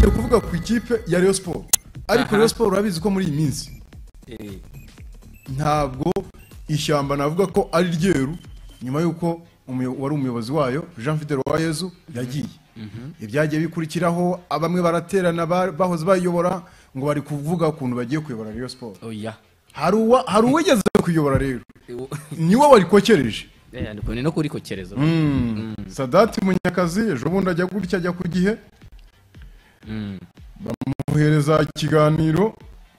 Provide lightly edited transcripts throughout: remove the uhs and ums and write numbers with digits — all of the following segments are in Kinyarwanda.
tugiye kuvuga ku ikipe ya Rayon Sport ariko Rayon Sport urabizi ko muri iyi minsi ntabwo ishyamba navuga ko ari ryeru nyuma yuko wari umuyobozi wayo Jean Fidel Uwayezu yagiye ibyagiye bikurikiraho bamwe baraterana bahoze bayobora ngo bari kuvuga ukuntu bagiye kuyobora Rayon Sport oya hari uwigeze kuyobora rero niwe wari kokereje ni no kuri kokereza Sadati Munyakazi ejo bundi ajya gutya ajya ku gihe bamuhereza ikiganiro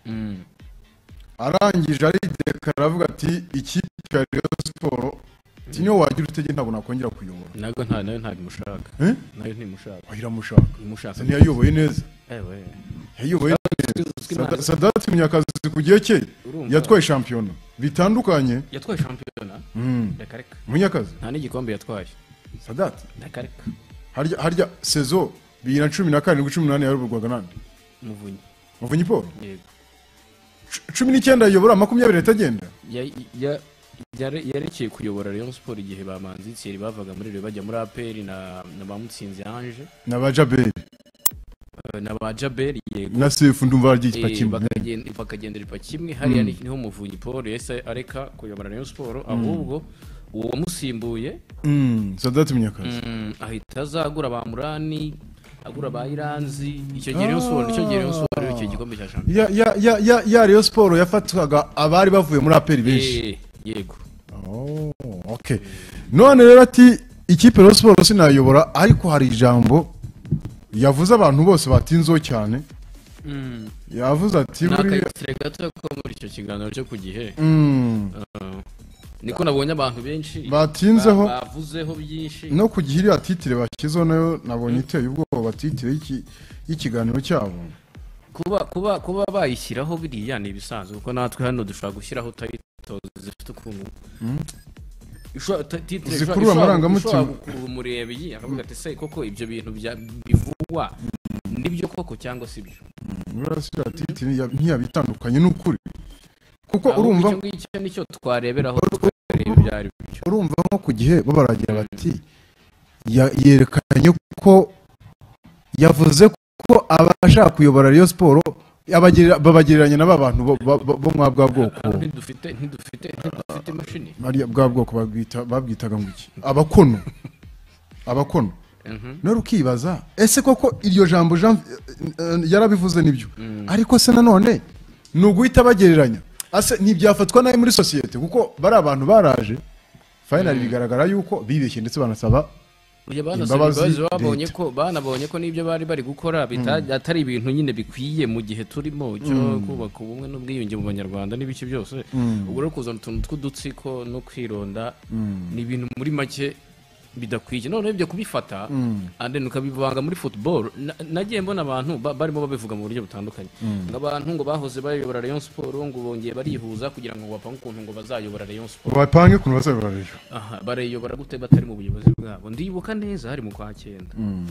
arangije aridekara avuga ati ikipe ya Rayon Sport niyo wagira utege ntabwo nakongera kuyobora nayo ntabimushaka nayo ntimushaka iramushaka ntiyayoboye neza yayoboye neza Sadati Munyakazi ku gihe cye yatwaye shampiyona bitandukanye yatwaye shampiyona reka Munyakazi nta n'igikombe yatwaye Sadati reka harya saison 2017-18 yayoborwaga nande Muvunyi Paul yego 19 ayobora 20 atagenda yarekeye kuyobora Rayon Sport igihe bamanzi Thierry bavaga muri Rayon bajya muri APR na bamutsinze Ange na bajaberi yego na Sefu ndumva bagiye kimwe bakagendera ipa kimwe hariya niho Muvunyi Paul yese areka kuyobora Rayon Sport ahubwo uwo wamusimbuye Sadati Munyakazi ahita azagura ba Murani agura ba Iranzi icyo gihe Rayon Sport icyo gikombe cya shampiyona ya Rayon Sport yafatwaga abari bavuye muri APR benshi yego okay none rero ati ikipe Rayon Sport sinayobora ariko hari ijambo yavuze abantu bose batinzo cyane yavuze ati buri gato ko muri icyo kiganiro cyo ku gihe niko nabonye abantu benshi batinzeho bavuzeho byinshi no ku gihe iriya titire bashyizeho nayo nabonye iteye ubwoba titire y'ikiganiro cyabo kuba bayishyiraho biriya ni ibisanzwe kuko natwe hano dushobora gushyiraho titles zifite ukuntu zikurura amarangamutima umurebeyi akavuga ati se koko ibyo bintu bivugwa nibyo koko cyangwa si byo urasira titire ntiyabitandukanye n'ukuri kuko urumva icyo nicyo twareberaho byari byo urumva nko ku gihe babaragira bati yerekanye ko yavuze ko abashaka kuyobora Rayon Sport babagereranya na babantu bo mwa bwa bwoko ntidufite imashini Maria bwa bwoko babwitaga ngo iki abakono none ukibaza ese koko iryo jambo Jean yarabivuze nibyo ariko se nanone nuguhita bagereranya ase ntibyafatwa nayo muri societe kuko bari abantu baraje finally bigaragara yuko bibeshye ndetse banasaba imbabazi banabonye ko n'ibyo bari gukora atari ibintu nyine bikwiye mu gihe turimo cyo kubaka ubumwe n'ubwiyunge mu banyarwanda n'ibiki byose ubwo rero kuzana utuntu tw'udutsiko no kwironda ni ibintu muri make bidakwiye none ibyo kubifata ande ukabivanga muri football nagiye mbona abantu barimo babivuga mu buryo butandukanye abantu ngo bahoze bayobora Rayon Sport ngo bongeye barihuza kugira ngo bapange ukuntu ngo bazayobora Rayon Sport bapange ukuntu bazayobora Rayon barayobora gute batari mu buyobozi bwabo ndibuka neza hari mu kwa 9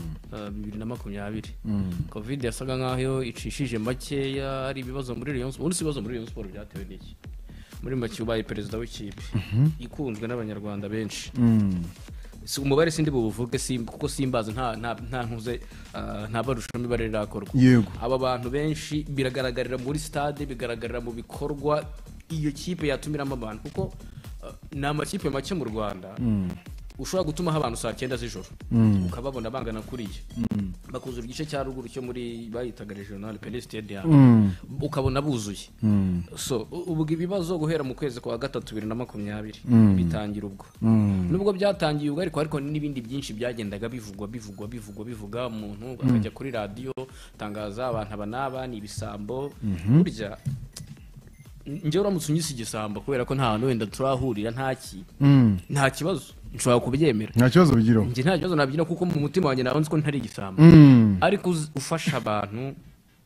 2020 covid yasaga nkaho icishije makeya hari ibibazo muri Rayon Sport ibibazo muri Rayon Sport byatewe n'iki muri make ubaye perezida w'ikipe ikunzwe n'abanyarwanda benshi umubare sindi buvuge kuko simbaza nta ntuze nta barusha imibare irakorwa aba bantu benshi biragaragarira muri stade bigaragarira mu bikorwa iyo kipe yatumiramo abantu kuko ni amakipe make mu Rwanda ushobora gutumaho abantu saa 9 z'ijoro ukababona bangana kuriye bakuzura igice cya ruguru cyo muri bayitaga regional Pele Stadium ukabona buzuye so ubwo ibibazo guhera mu kwezi kwa 3 2020 bitangira ubwo nubwo byatangiye ubwo ariko n'ibindi byinshi byagendaga bivugwa umuntu akajya kuri radio tangaza abantu abanaba ni ibisambo burya njye uramutse unyise igisambo kubera ko nta hantu wenda turahurira nta kibazo nshobora kubyemera nta kibazo bigiraho njye nta kibazo nabyina kuko mu mutima wanjye nawe nzi ko ntari igisambo ariko ufasha abantu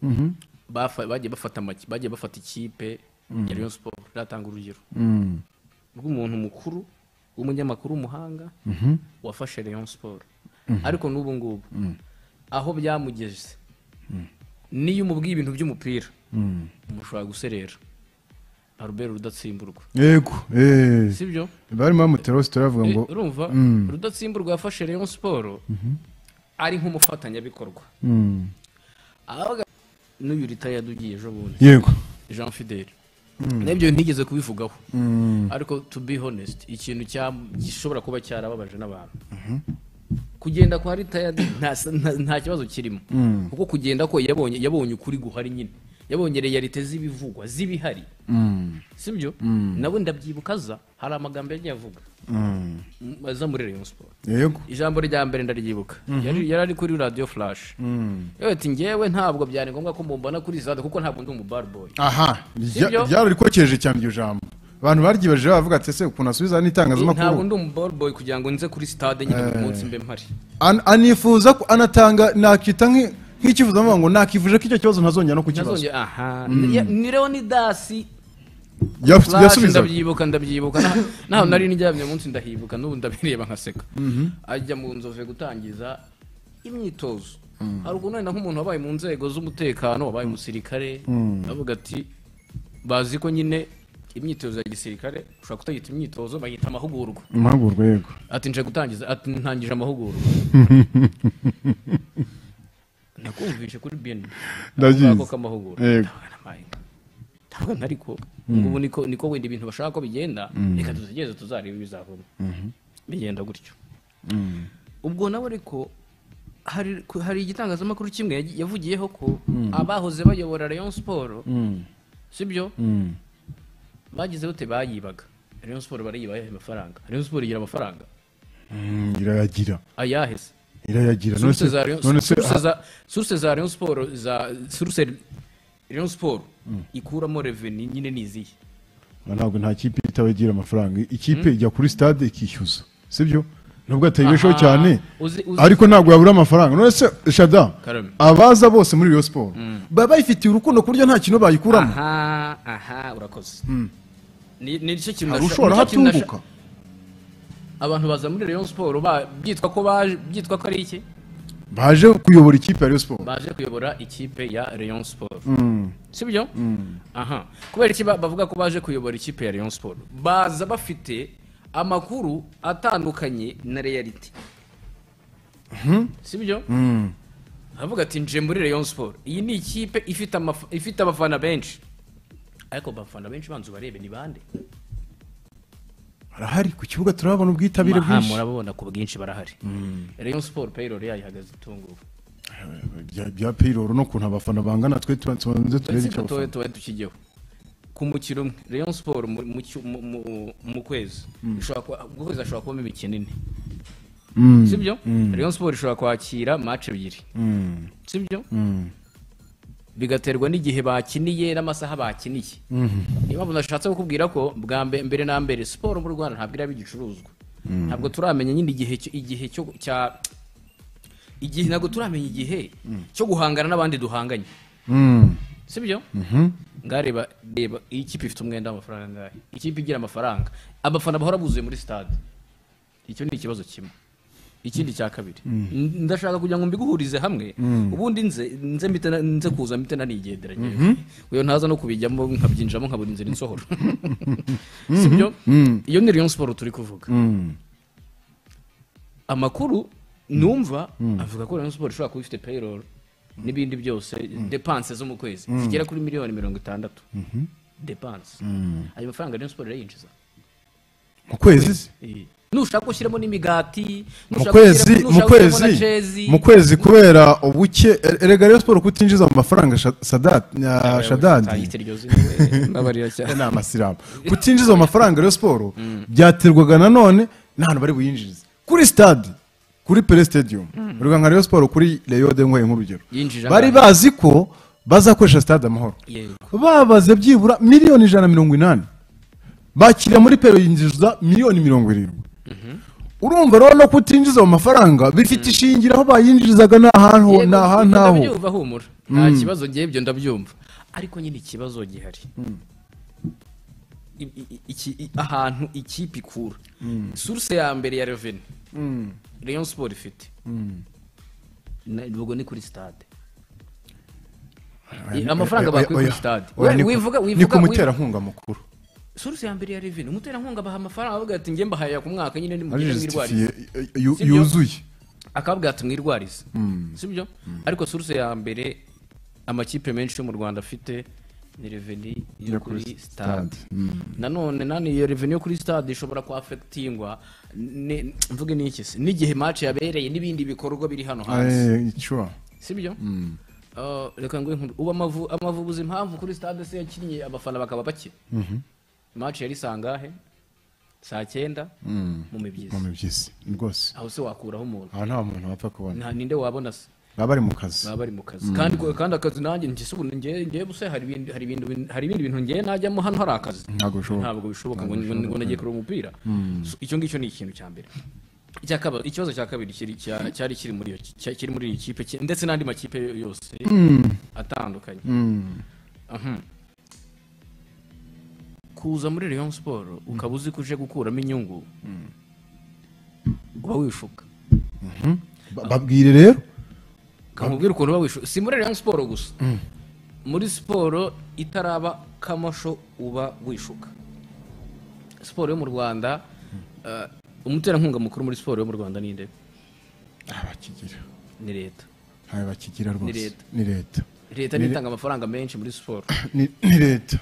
bagiye bafata ikipe ya Rayon Sport ratanga urugero rw'umuntu mukuru w'umunyamakuru w'umuhanga wafashe Rayon Sport ariko n'ubu ngubu aho byamugeze niyo umubwiye ibintu by'umupira umushobora guserera Albert Rudatsimburwa yego sibyo barimo bamutera story avuga ngo urumva Rudatsimburwa yafashe Rayon Sport ari nk'umufatanya bikorwa abaga n'uyu retired ugiye ejo bundi yego Jean Fidel nabyo ntigeze kubivugaho ariko to be honest ikintu gishobora kuba cyarababaje n'abantu kugenda kwa retired nta kibazo kirimo kuko kugenda ko yabonye ukuri guhari nyine yabonye realite z'ibivugwa z'ibihari sibyo nabo ndabyibukaza hari amagambo yagiye avuga aza muri Rayon Sport yego ijambo rya mbere ndaryibuka yari ari kuri Radio Flash ati ngewe ntabwo byari ngombwa ko mumbona kuri Zada kuko ntabwo ndi bar boy aha ryari rikokeje cyane iryo jambo abantu baryibaje bavuga ati ese ukuntu asubiza n'itangazamakuru ntabwo ndi bar boy kugira ngo nze kuri stade nyine mu munsi mbe mpari anifuza ko anatanga nakita nk'ikivuzo ngo nakivuje ko icyo kibazo ntazongera no kukibaza aha ni Leonidas yasubiza ndabyibuka naho nari nijyamye munsi ndahibuka n'ubu ndabireba nkaseka ajya mu nzove gutangiza imyitozo hari ukuntu wenda nk'umuntu wabaye mu nzego z'umutekano wabaye umusirikare avuga ati bazi ko nyine imyitozo ya gisirikare ushobora kutayita imyitozo bayita amahugurwa yego ati nje gutangiza ati ntangije amahugurwa nakumvishe kuri BN ndagize ko amahugurwa yego ntabwo ariko ubu niko wenda ibintu bashaka ko bigenda reka tuzigeze tuzareba ibizavamo bigenda gutyo ubwo nawe ariko hari igitangazamakuru kimwe yavugiyeho ko abahoze bayobora Rayon Sport sibyo bagize bute bayibaga Rayon Sport bariyibaye amafaranga Rayon Sport igira amafaranga irayagira ayahese irayagira source za Rayon Sport source Rayon Sport ikuramo revenue nyine niziye ntabwo nta kipe itabagira amafaranga ikipe ijya kuri stade ikishyuza sibyo nubwo atayibeshaho cyane ariko ntabwo yabura amafaranga none se Shada abaza bose muri Rayon Sport baba bayifitiye urukundo ku buryo nta kintu bayikuramo aha urakoze ni cyo kintu ushobora hatunguka abantu baza muri Rayon Sport byitwa ko ari iki baje kuyobora ikipe ya Rayon Sport baje kuyobora ikipe ya Rayon Sport sibyo aha kubera iki bavuga ko baje kuyobora ikipe ya Rayon Sport baza bafite amakuru atandukanye na reality sibyo avuga ati nje muri Rayon Sport iyi ni ikipe ifite abafana benshi ariko abafana benshi banzu barebe ni bande barahari ku kibuga turabona ubwitabire bwinshi murabona ku bwinshi barahari Rayon Sport payroll yayihagaze itunguwe bya payroll no kuntu abafana bangana twe tubanze turebe icyo tuwe tukigeho ku mukiro umwe Rayon Sport mu kwezi ashobora kubamo imikino ine sibyo Rayon Sport ishobora kwakira match ebyiri sibyo bigaterwa n'igihe bakiniye n'amasaha bakiniye niba bunashatse kukubwira ko bwa mbere na mbere siporo mu Rwanda ntabwo iraba igicuruzwa ntabwo turamenya nyine igihe ntabwo turamenya igihe cyo guhangana n'abandi duhanganye sibyo ngareba reba iyi kipe ifite umwenda w'amafaranga ngahe ikipe igira amafaranga abafana bahora buzuye muri stade icyo ni ikibazo kimwe ikindi cya kabiri ndashaka kugira ngo mbiguhurize hamwe ubundi nze kuza mpite nanigendera uyo ntaza no kubijyamo nkabyinjamo nkabura inzira insohora sibyo iyo ni Rayon Sport turi kuvuga amakuru numva avuga ko Rayon Sport ishobora kuba ifite payroll n'ibindi byose dépenses zo mu kwezi zigera kuri miliyoni 60 dépenses ayo mafaranga Rayon Sport irayinjiza mu kwezi nushaka gushyiramo n'imigati mu kwezi kubera ubuke erega Rayon Sport kutinjiza mu mafaranga Shadadi nabarira cyane n'amasiramu kutinjiza mu mafaranga Rayon Sport byaterwaga nanone n'ahantu bari buyinjiza kuri stade kuri Pele Stadium urwa nka Rayon Sport kuri Leyo de Ngoye nk'urugero bari bazi ko bazakoresha stade Amahoro babaze byibura miliyoni 180 bakira muri Pele yinjiza miliyoni 70 urumva rero no kutinjiza mu mafaranga bifite ishingira aho bayinjirizaga n'ahantu ndabyumva humura nta kibazo ngiye ibyo ndabyumva ariko nyine ikibazo gihari ahantu ikipe ikura source ya mbere ya revenue Rayon Sport ifite ubwo ni kuri stade amafaranga bakuye kuri stade wivuga ni ku muterankunga mukuru source ya mbere ya revenue umuterankunga baha amafaranga avuga ati ngiye mbahaye ku mwaka nyine ni mu mwirwarize yuzuye akavuga ati mwirwarize sibyo ariko source ya mbere amakipe menshi yo mu Rwanda afite ni revenue yo kuri stade. Nanone iyo revenue yo kuri stade ishobora ku affectingwa mvuge n'iki se n'igihe match yabereye n'ibindi bikorwa biri hano hanze. Sibyo? Reka ngo uba amavubuzi impamvu kuri stade se yakinnye abafana bakaba bake. Match yari sangahe? Saa 9 mu Mibyizi rwose. Aho se wakuraho umuntu. Aha nta muntu wapfa kubona. Nta ninde wabona se. Bari mu kazi. Kandi akazi nanjye ngisubune ngiye buse hari ibindi bintu ngiye najyamo hano hari akazi. Ntabwo bishoboka ngo nagiye kureba umupira. Icyo ngicyo ni ikintu cya mbere. Ikibazo cya kabiri cyari kiri muri iyi kipe ndetse n'andi makipe yose atandukanye. Kuza muri Rayon Sport ukaba uzi kuje gukuramo inyungu uba wishuka. Babwire rero kamubwira ukuntu uba wishuka si muri Rayon Sport gusa muri siporo itaraba kamasho uba wishuka. Siporo yo mu Rwanda umuterankunga mukuru muri siporo yo mu Rwanda ni nde? Abakigira ni leta. Bakigira rwose ni leta. Leta nitanga amafaranga menshi muri siporo. Ni leta.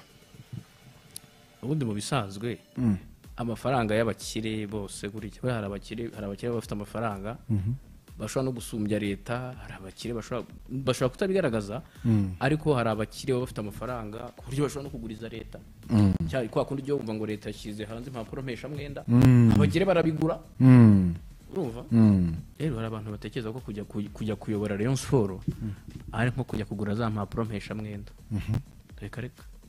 Ubundi mu bisanzwe amafaranga y'abakire bose gutya hari abakire bafite amafaranga bashobora no gusumbya leta, hari abakire bashobora kutabigaragaza ariko hari abakire bafite amafaranga ku buryo bashobora no kuguriza leta. Cyari kwa kundi byo bumva ngo leta yashyize hanze impapuro mpesha mwenda abakire barabigura. Urumva? Rero hari abantu batekereza ko kujya kuyobora Rayon Sport ari nko kujya kugura za mpapuro mpesha mwenda. Reka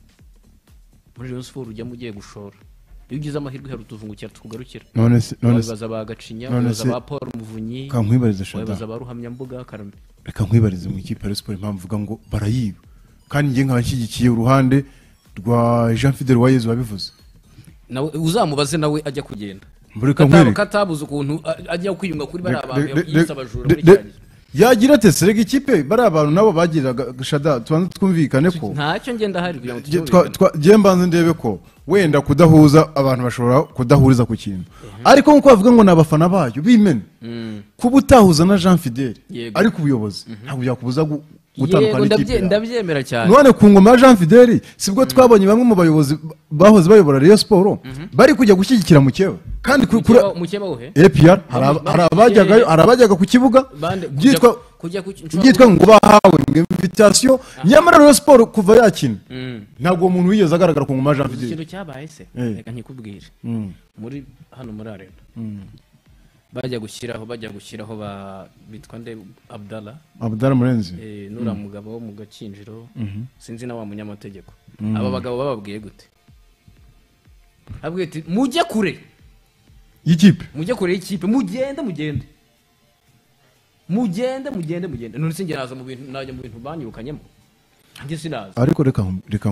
muri Rayon Sport ujya mugiye gushora. Iyo ugize amahirwe hari utuvungukira tukugarukira. None se baza bagacinya baza ba Paul Muvunyi kankwibariza shada baza ba Ruhamyambuga Karame. Reka nkwibarize mu ikipe ya Sport impamvu vuga ngo barayiba kandi ngiye nkabashyigikiye uruhande rwa Jean Fidel Wayezu wabivuze. Nawe uzamubaze nawe ajya kugenda. Katabuze ukuntu ajya kwiyunga kuri bari abantu yisabajura muri cyane. Yagira ate serega ikipe bari abantu nabo bagiraga shada tubanze twumvikane ko ntacyo ngenda hari kugira ngo mbanze ndebe ko wenda kudahuza abantu bashobora kudahuriza ku kintu ariko nkuko bavuga ngo nabafana bayo bimene kuba utahuza na Jean Fidel ariko ubuyobozi ntabwo byakubuza gutandukana ikipe. Ndabyemera cyane. None ku ngoma ya Jean Fidel sibwo twabonye bamwe mu bayobozi bahoze bayobora Rayon Sport bari kujya gushyigikira Mukeba kandi Mukeba uhe APR harabajyaga ku kibuga byitwa ngo bahawe invitation nyamara Rayon Sport kuva yakina ntabwo umuntu wigeze agaragara ku ngoma ya Jean Fidel. Ikintu cyabaye se reka nkikubwire muri hano muri Arena bajya gushyiraho bitwa nde Abdallah Murenzi nura mugabo wo mu Gakinjiro sinzi na wa munyamategeko. Aba bagabo bababwiye gute? Abwiye ati mujye kure y'ikipe mugende none singe naza mu bintu banyirukanyemo nge sinaza ariko reka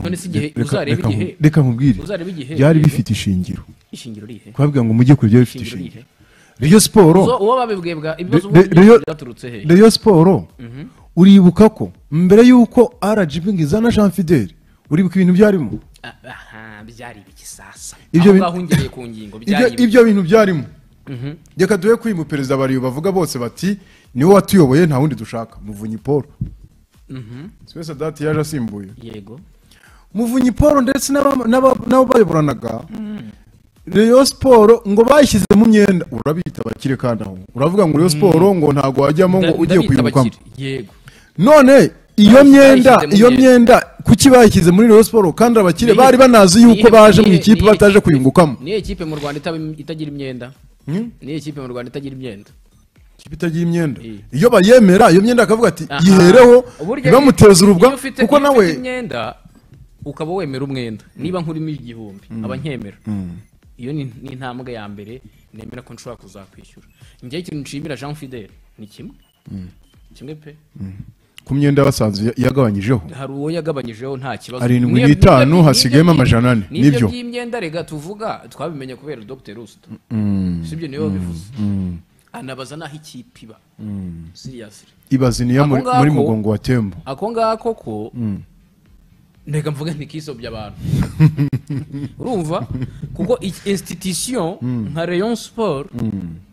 nkubwire byari bifite ishingiro rihe kwabwira ngo mujye kure byari bifite ishingiro. Rayon Sport uwo babibwiye ibibazo byaturutse he? Rayon Sport uribuka ko mbere yuko RGB ngizana Jean Fidel uribuka ibintu byarimo byari bikisasa ibyo bahungiye ku ngingo ibyo bintu byarimo. Reka duhe kwimu perezida bariyo bavuga bose bati niwe watuyoboye nta wundi dushaka Muvunyi Paul. Twese dati yaje asimbuye yego Muvunyi Paul ndetse nabo bayoboranaga Rayon Sport ngo bayishyize mu myenda urabita bakire kandi aho uravuga ngo Rayon Sport ngo ntago wajyamo ngo ugiye kwirukamo. Yego none iyo myenda kuki bayishyize muri Rayon Sport kandi abakire bari banazi yuko baje mu ikipe bataje kuyungukamo. Niye ikipe mu Rwanda itagira imyenda? Niye ikipe mu Rwanda itagira imyenda? Ikipe itagira imyenda iyo bayemera iyo myenda akavuga ati yihereho bamuteza urubwa kuko nawe imyenda ukaba wemera umwenda niba nkurimo igihumbi abankemera. Iyo ni intambwe ya mbere nemera ko nshobora kuzakwishyura. Ngiye ikintu nshimira Jean Fidel ni kimwe pe ku myenda basanze yagabanyijeho hari uwo yagabanyijeho nta kibazo 75 hasigayemo amajana 4 nibyo by'imyenda rega tuvuga twabimenye kubera Dr. Rusto sibyo niyo bivuze anabaza naho ikipe iba seriously ibaziniya muri mugongo wa Tembo ako ngako ko ndega mvuga ntikisobya abantu urumva kuko institution nka Rayon Sport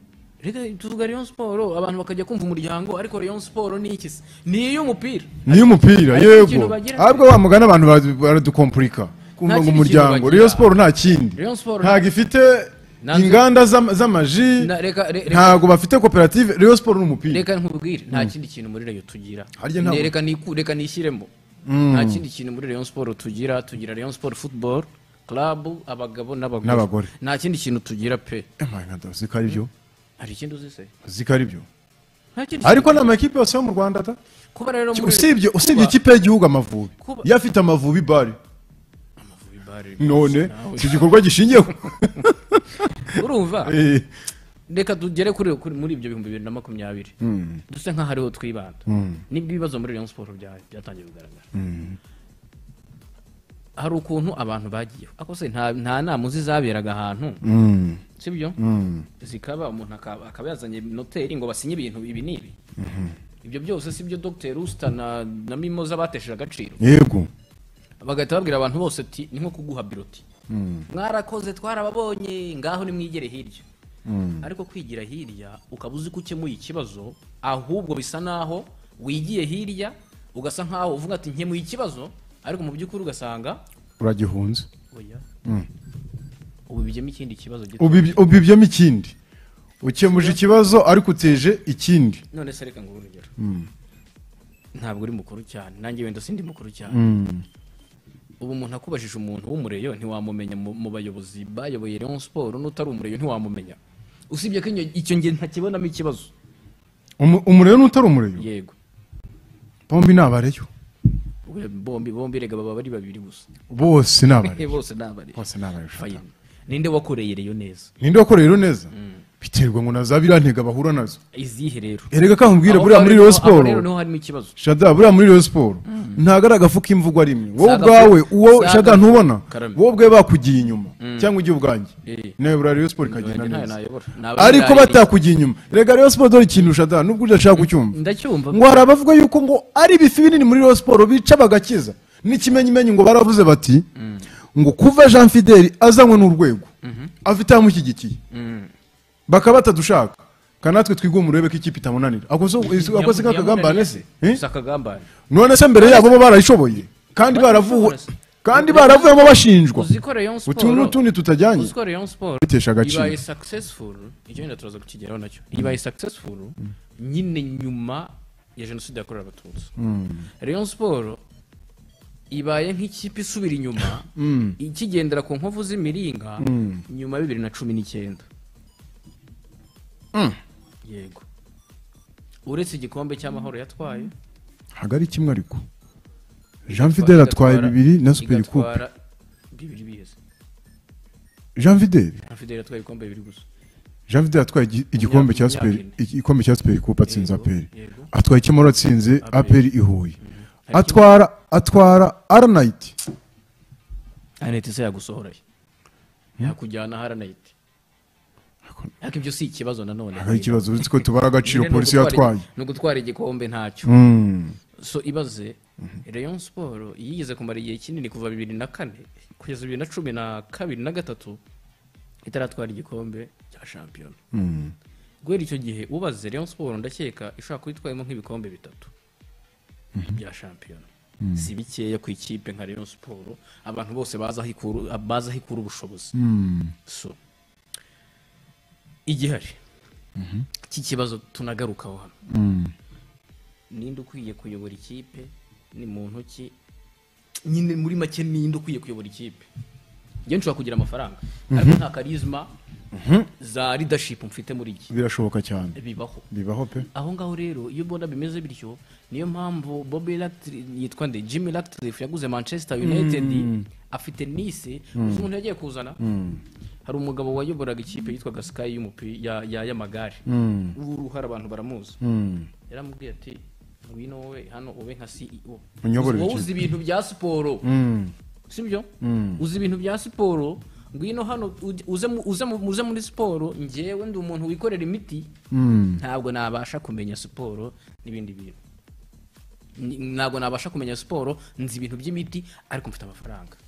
reka tuvuga Rayon Sport abantu bakajya kumva umuryango ariko Rayon Sport ni iki se ni iy'umupira ni umupira Ariko ikintu yego bagira- ahubwo wamugana abantu baradukomplika kumva ngo kindi umuryango kintu Rayon bagira. Sport nta kindi Rayon Sport ntabwo ifite Nanze- inganda z'amaji ntabwo bafite koperative Rayon Sport ni umupira reka nkubwire nta kindi kintu muri Rayon tugira Harya ntabwo- reka nishyiremo nta kindi kintu muri Rayon Sport tugira Rayon Sport Football Club abagabo N'abagore. nta kindi kintu tugira pe uzi ko ari byo hari ikindi uzi se uzi ko ari byo nta kindi ariko kintu- ni amakipe yose yo mu Rwanda da kuba rero muri usibye kuba- ikipe y'igihugu Amavubi Kuba- iyo afite Amavubi bari Amavubi Bari- none nawe- si igikorwa gishingiyeho urumva Eh, reka tugere muri ibyo 2020 duse nk'aho ariho twibanda nibwo ibibazo muri Rayon Sport byatangiye kugaragara hari ukuntu abantu bagiye ako se nta nama uzi zaberaga ahantu sibyo zikaba umuntu akaba yazanye noteri ngo basinye ibintu ibi n'ibi ibyo byose sibyo Dr Rusta na Mimoza batesheje agaciro yego bagahita babwira abantu bose ati ni nko kuguha biroti mwarakoze twarababonye ngaho nimwigere hirya ariko kwigira hirya ukaba uzi ko ukemuye ikibazo ahubwo bisa naho wigiye hirya ugasa nkaho uvuga ati nkemuye ikibazo ariko mu by'ukuri ugasanga uragihunze oya ubibyemo ikindi kibazo gito ubibyemo ikindi ukemuje ikibazo ariko uteje ikindi none se reka nguhe urugero ntabwo uri mukuru cyane nanjye wenda sindi mukuru cyane ubu umuntu akubajije umuntu w'umureyo ntiwamumenya mu bayobozi bayoboye Rayon Sport n'utari umureyo ntiwamumenya usibye ko icyo ngiye ntakibonamo ikibazo umureyo n'utari umureyo yego bombi ni abareyo bombi rega baba bari babiri gusa bose ni abareyo bose ni abareyo bose ni abareyo Fine. ninde wakoreye reyo neza ninde wakoreye rero neza biterwa ngo na za birantega bahura nazo izihe rero erega kankubwire Aho buriya muri rero- Rayon aho Sport rero niho harimo ikibazo Shada buriya muri Rayon Sport ntago ari agafu k'imvugo rimwe wowe Saga- ubwawe uwo Saga- Shada ntubona Karame. wowe ubwawe bakugiye inyuma cyangwa ugiye ubwanjye Eh. nawe buriya Rayon Sport ikagenda Ntayo neza nayobora. ariko Naba batakugiye inyuma rega Rayon Sport dore ikintu Shada nubwo udashaka kucyumva ndacyumva ngo hari abavuga yuko ngo ari ibifi binini muri Rayon Sport bica bagakiza n'ikimenyimenyi ngo baravuze bati ngo kuva Jean Fidel azanywe n'urwego afite amushyigikiye bakaba batadushaka kandi natwe twigomwe urebe ko ikipe itamunanira akoze nk'akagambane se akagambane none se mbere yabo bo barayishoboye kandi baravuwe kandi baravuyemo bashinjwa uzi ko Rayon Sport utu n'utundi tutajyanye uzi ko Rayon Sport bitesha agaciro ibaye successful icyo wenda turaza kukigeraho nacyo ibaye successful nyine nyuma ya jenoside yakorewe abatutsi Rayon Sport ibaye nk'ikipe isubira inyuma ikigendera ku nkovu z'imiringa nyuma ya 2019 yego uretse igikombe cy'amahoro yatwaye ntabwo ari kimwe ariko Jean Fidel atwaye bibiri na Super Coupe igatwara bibiri biheze Jean Fidel Jean Fidel yatwaye ibikombe bibiri gusa Jean Fidel atwaye igikombe cya Super igikombe cya Super Coupe atsinze Yego, APR yego. atwaye ikimaro atsinze APR. APR i Huye Hari atwara Arnite Arnite se yagusohoraye yakujyana Arnite ariko ibyo si ikibazo nanone hari ikibazo uzi ko tubara agaciro Nyine polisi ni ugutwara- yatwaye ni ugutwara igikombe ntacyo so ibaze Rayon Sport yigeze kumara igihe kinini kuva 2004 kugeza 2012 na gatatu itaratwara igikombe cya shampiyona guhera icyo gihe ubaze Rayon Sport ndakeka ishobora kwitwayemo nk'ibikombe bitatu bya shampiyona si bikeya ku ikipe nka Rayon Sport abantu bose baza aho ikura ubushobozi so igihari iki kibazo tunagarukaho hano ninde ukwiye kuyobora ikipe ni muntu ki nyine muri make ninde ukwiye kuyobora ikipe njye nshobora kugira amafaranga ariko nta karizma za leadership mfite muri iki birashoboka cyane bibaho pe aho ngaho rero iyo ubona bimeze bityo niyo mpamvu Bobby Ratcliffe yitwa nde Jimmy Ratcliffe yaguze Manchester United afite Nice uzi umuntu yagiye kuzana hari umugabo wayoboraga ikipe yitwaga Sky y'umupira y'amagare uruhara abantu baramuzi yaramubwiye ati ngwino wowe hano ube nka CEO wowe uzi ibintu bya siporo sibyo uzi ibintu bya siporo ngwino hano uze muri siporo njyewe ndi umuntu wikorera imiti ntabwo nabasha kumenya siporo n'ibindi bintu ntabwo nabasha kumenya siporo nzi ibintu by'imiti ariko mfite amafaranga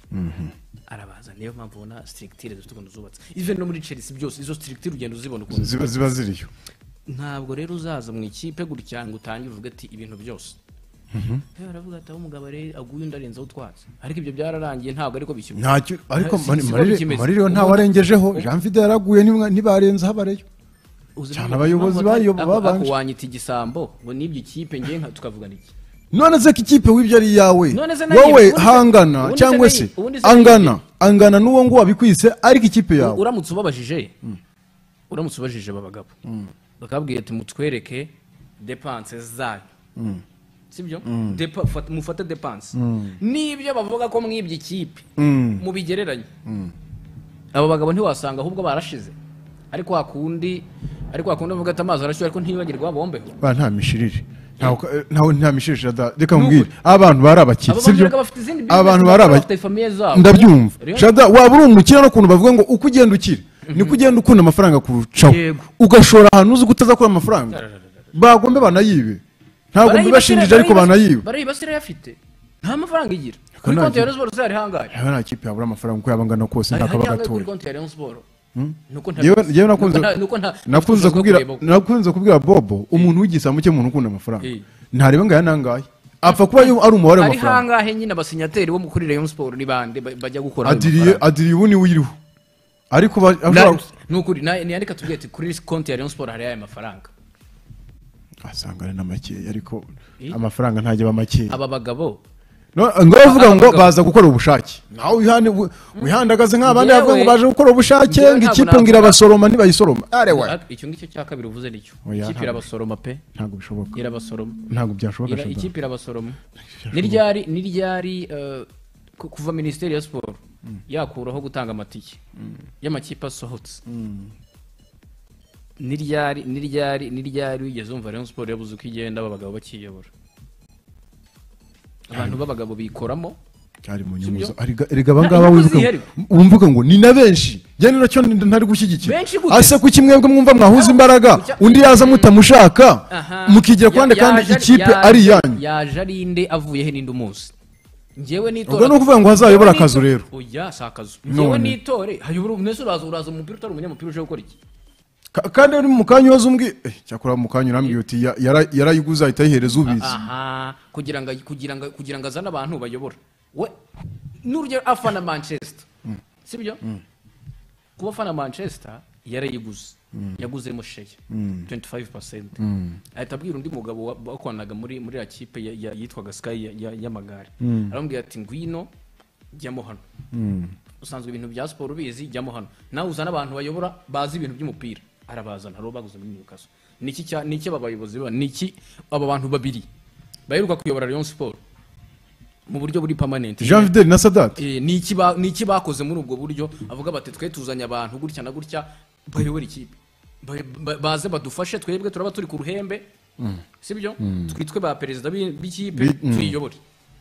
arabaza niyo mpamvu ubona structure dufite ukuntu zubatse even no muri Chelsea byose izo structure ugenda uzibona ukuntu ziba ziriyo. ntabwo rero uzaza mu ikipe gutya ngo utangire uvuge ati ibintu byose aravuga ati aho umugabo rero aguye undi arenzaho utwatsi ariko ibyo byararangiye ntabwo ariko bishyura ntacyo ariko Marire ntawe arengejeho Jean Fide yaraguye ntibarenzaho abareyo cyane abayobozi babanje wanyita igisambo ngo n'ibyo ikipe ngiye tukavuga iki none se ikipe w'ibyo ari yawe wowe hangana cyangwa se angana n'uwo ngo wabikwise ariko ikipe yawe uramutse ubabajije babagabo bakabwiye ati mutwereke dépenses zanyu sibyo mufate dépense nibyo bavuga ko mwibye ikipe mubigereranye abo bagabo ntiwasanga ahubwo barashize ariko hakundi bavuga ati amazi arashyuha ariko ntibagirwa bombeho nta mishirire nta mishirire reka mbwire abantu bari abakiri sibyo abantu bari abakiri ndabyumva shada waba uri umukire no kuntu bavuga ngo uko ugenda ukira niko ugenda ukunda amafaranga kurushaho ugashora ahantu uzi kutazakora amafaranga bagombe banayibe ntabwo mbibashinjije ariko banayibe barayibasira yafite nta mafaranga igira kuri konti ya Rayon Sports zari hangaye nta kipe yabura amafaranga uko yabangana kose ntakaba gatoya kuri konti ya Rayon Sports nakunze kubwira Bobo umuntu w'igisambu cye umuntu ukunda amafaranga ntareba ngaya nangaye apfa kuba ari umubare w'amafaranga ari hangahe nyine abasinyateri bo muri Rayon Sports ni bande bajya gukora adiriye ubu ni uyiriho ariko nukuri niyandika tubwiye ati kuri konti ya Rayon Sports hari aya mafaranga asangana na makeya ariko amafaranga ntajya ba makeya aba bagabo ngo bavuga ngo baza gukora ubushake nawe wihandagaze nk'abandi bavuga ngo baje gukora ubushake ngo ikipe ngira abasoroma ntibayisoroma icyo ngicyo cya kabiri uvuze nicyo ikipe irabasoroma pe ntabwo bishoboka irabasoroma ntabwo byashoboka ikipe irabasoroma niryari kuva Minisiteri ya Sport yakuraho gutanga amatike y'amakipe asohotse niryari wigeze umva Rayon Sports yabuze uko igenda abagabo bakiyobora abantu b'abagabo bikoramo cyari mu nyumuzo erega abangaba wumvuga ngo ni na benshi cyane nacyo ntari gushyigikira ase ku kimwebwe mwumva mwahuza imbaraga undi yaza mutamushaka mukigira kwande kandi ikipe ari yanyu yaje ari inde avuye he ninde umunsi ngewe nitore ubwo no kuvuga ngo hazayobora akazu rero oya sakazu ngewe nitore hayobora umwese uraza mu mupira utari umunyamupira uje gukora iki kandi uri mu kanya wazo umbwi cyakora mu kanya urambwiye uti yarayiguza ahita yihereza ubizi kugira ngo azane abantu bayobora we n'urugero afana Manchester sibyo kuba afana Manchester yarayiguze yaguzemo share 25% ahita abwira undi mugabo wakoranaga muri ya kipe yitwaga Sky y'amagare arambwira ati ngwino jyamo hano usanzwe ibintu bya sport ubizi jyamo hano nawe uzana abantu bayobora bazi ibintu by'umupira arabazana ro baguze muri Newcastle niki abayobozi ba niki aba bantu babiri baheruka kuyobora Rayon Sports mu buryo buri permanent Jean Fidel na Sadat niki bakoze muri ubwo buryo avuga bati twe tuzanya abantu gutya na gutya bayobora ikipe baze badufashe twebwe turaba turi ku ruhembe sibyo twitwe ba perezida b'ikipe tuyiyobore